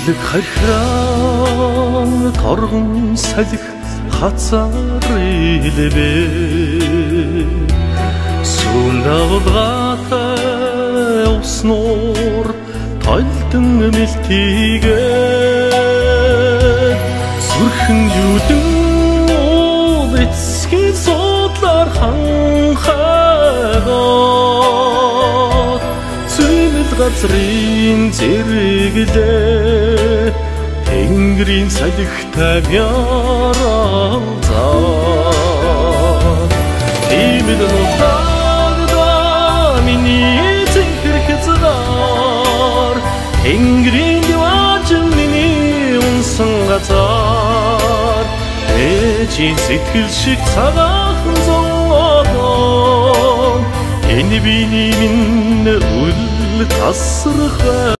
Үрлэг хархиран торгон салхи хацаар илбэ сүндаглагатай уснуур тойлдон мэлтийгээ сүрхэн юудын уул эцгийн судлаар ханхагаа зүймэл газрын зэрэглээ Тэнгэрийн салхитай мяранзаа Тиймэл нутагда миний зинхэр хязгаар Тэнгэрийн диваажин миний унсан газар Ээжийн сэтгэл шиг цагаахан зовоодоо Энэ биний минь үл тасрах